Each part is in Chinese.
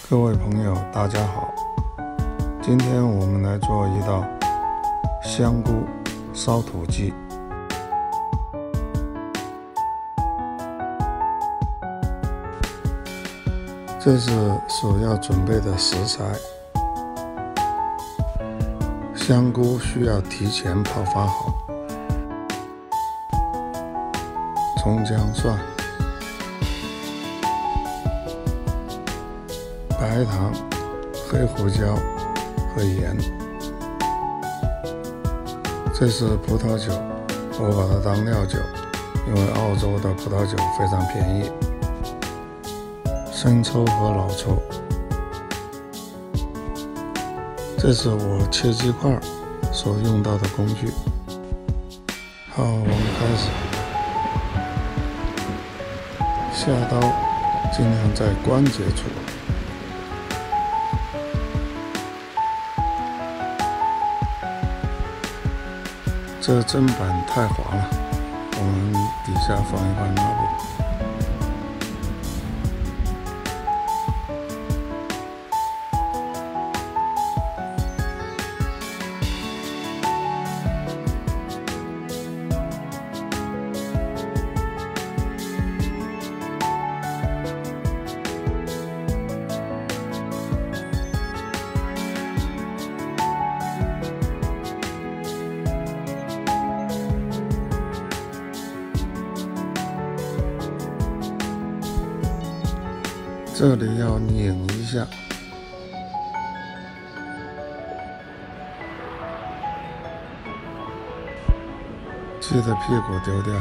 各位朋友，大家好。今天我们来做一道香菇烧土鸡。这是所要准备的食材。香菇需要提前泡发好，葱姜蒜、白糖、黑胡椒和盐。这是葡萄酒，我把它当料酒，因为澳洲的葡萄酒非常便宜。生抽和老抽。这是我切鸡块所用到的工具。好，我们开始。下刀尽量在关节处。这砧板太滑了，我们底下放一块抹布。这里要拧一下，记得屁股丢掉。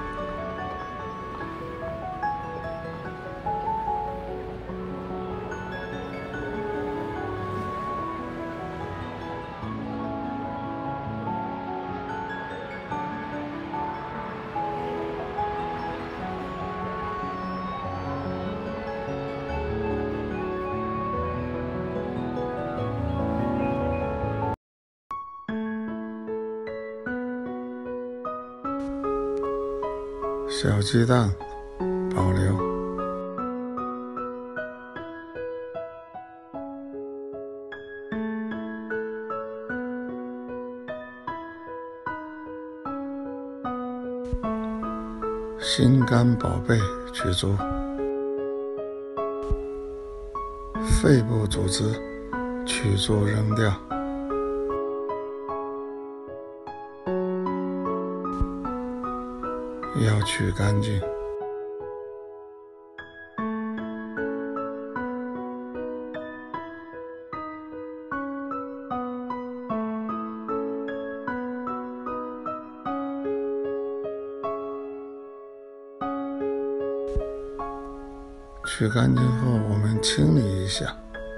小鸡蛋保留。心肝宝贝取出。肺部组织取出扔掉。要取干净。取干净后，我们清理一下。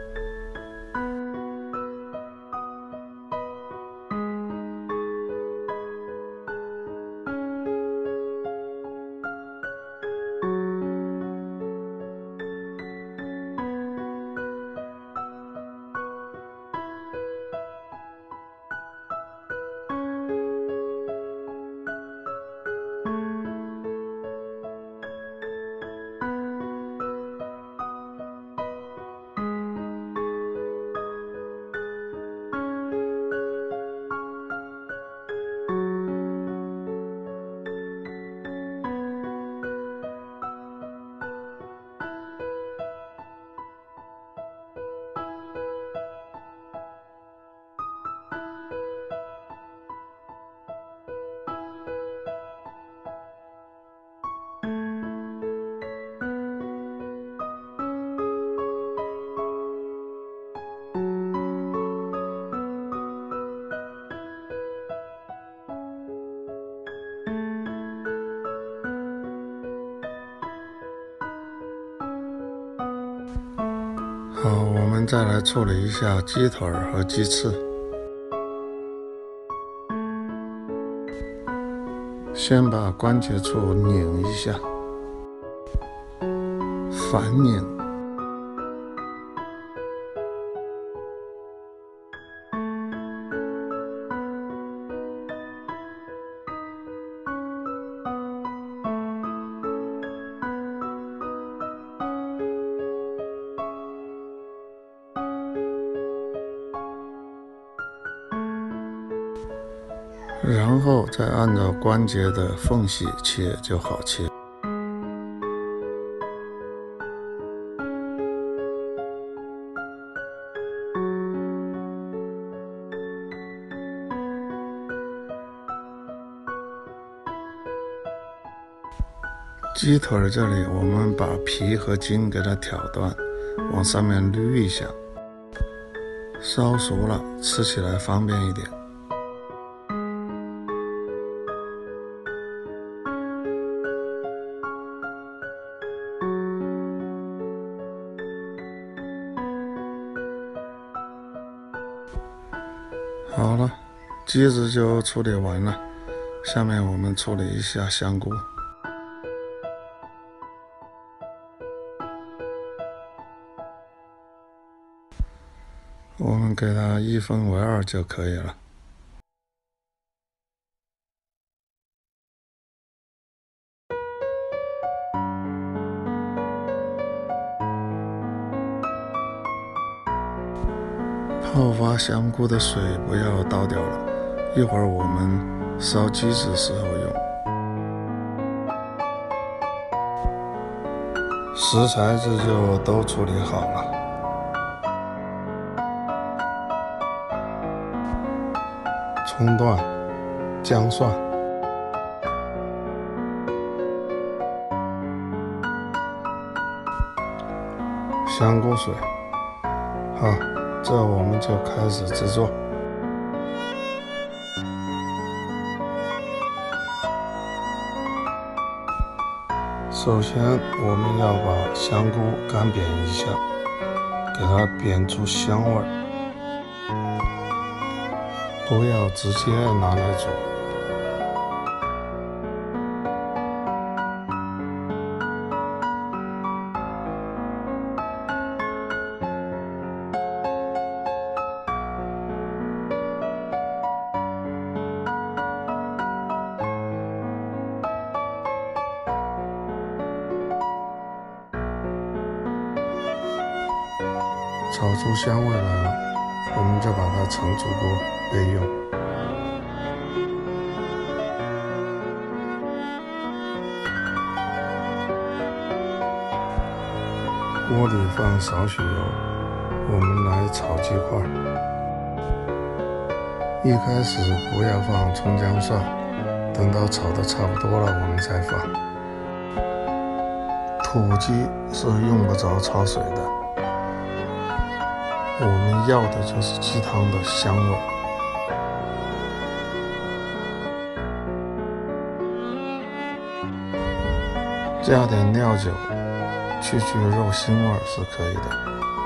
好，我们再来处理一下鸡腿和鸡翅。先把关节处拧一下，反拧。 然后再按照关节的缝隙切就好切。鸡腿这里我们把皮和筋给它挑断，往上面捋一下，烧熟了吃起来方便一点。好了，鸡子就处理完了，下面我们处理一下香菇。我们给它1/2就可以了。泡发香菇的水不要倒掉了，一会儿我们烧鸡子时候用。食材这就都处理好了。葱段、姜蒜、香菇水。好，这我们就开始制作。首先我们要把香菇干煸一下，给它煸出香味儿，不要直接拿来煮。炒出香味来了，我们就把它盛出锅备用。锅里放少许油，我们来炒鸡块。一开始不要放葱姜蒜，等到炒得差不多了我们再放。土鸡是用不着焯水的，我们要的就是鸡汤的香味。加点料酒，去肉腥味是可以的。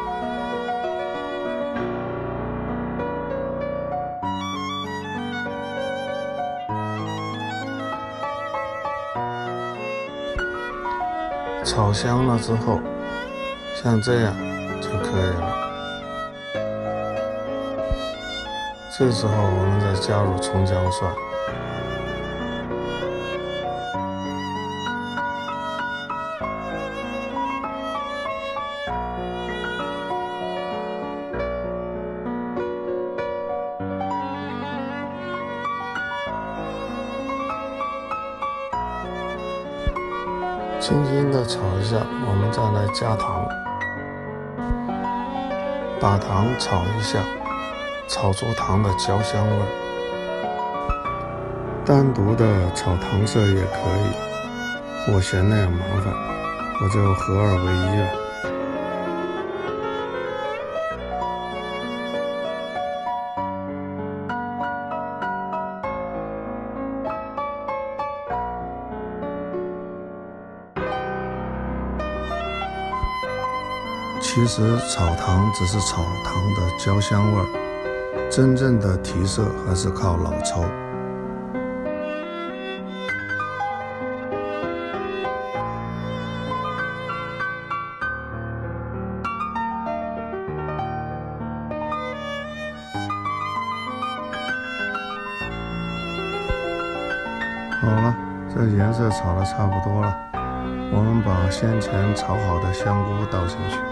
炒香了之后，像这样就可以了。这时候我们再加入葱姜蒜，轻轻的炒一下，我们再来加糖，把糖炒一下，炒出糖的焦香味。单独的炒糖色也可以，我嫌那样麻烦，我就合二为一了。其实炒糖只是炒糖的焦香味儿，真正的提色还是靠老抽。好了，这颜色炒得差不多了，我们把先前炒好的香菇倒进去。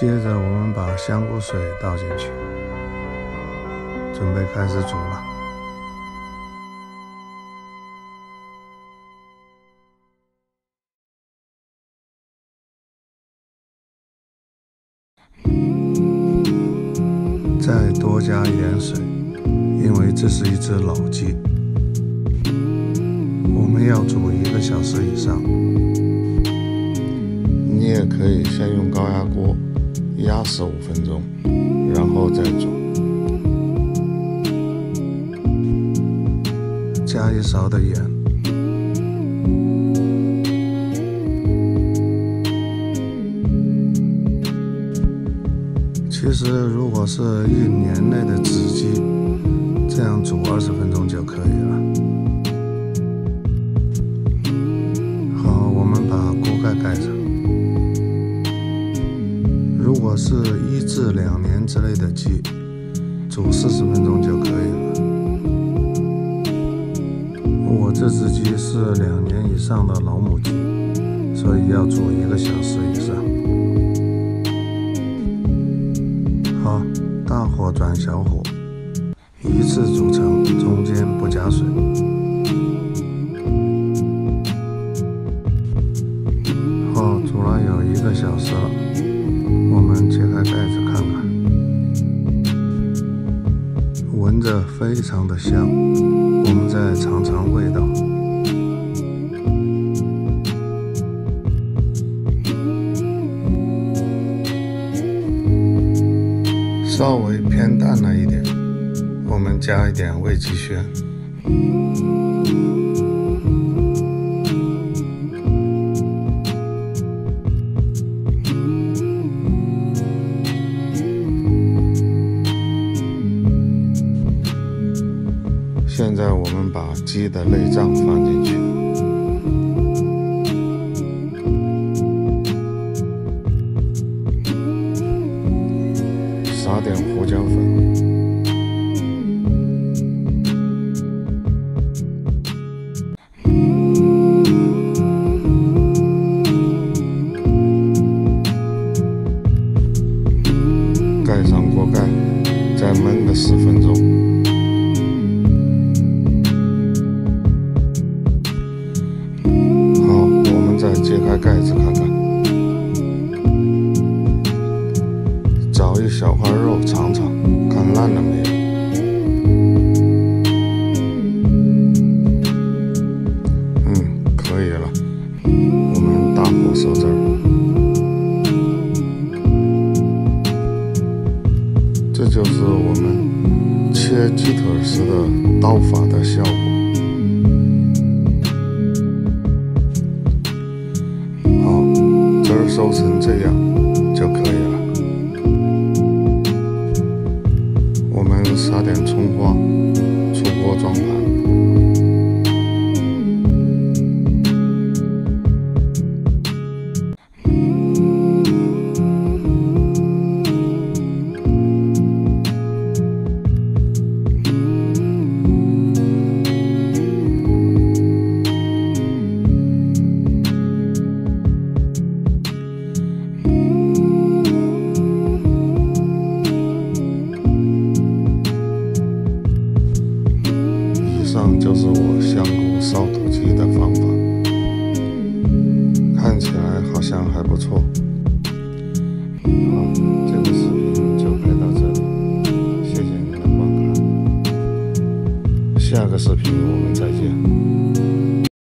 接着我们把香菇水倒进去，准备开始煮了。再多加一点水，因为这是一只老鸡，我们要煮1个小时以上。你也可以先用高压锅压15分钟，然后再煮。加1勺的盐，其实如果是1年内的子鸡，这样煮20分钟就可以了。好，我们把锅盖盖上。如果是1至2年之类的鸡，煮40分钟就可以了。我这只鸡是2年以上的老母鸡，所以要煮1个小时以上。好，大火转小火，依次煮成，中间不加水。好，煮了有1个小时了，我们揭开盖子看看，闻着非常的香，我们再尝尝味道。稍微偏淡了一点，我们加一点味极鲜。现在我们把鸡的内脏放进去，撒点胡椒粉，盖上锅盖，再焖个10分钟。好，我们再揭开盖子看看，找一小块肉尝尝，看烂了没有。可以了，我们大火收汁儿。这就是我们切鸡腿时的刀法的效果。好，汁儿收成这样就可以了。我们撒点葱花，出锅装盘。以上就是我香菇烧土鸡的方法，看起来好像还不错。好，这个视频就拍到这里，谢谢您的观看，下个视频我们再见。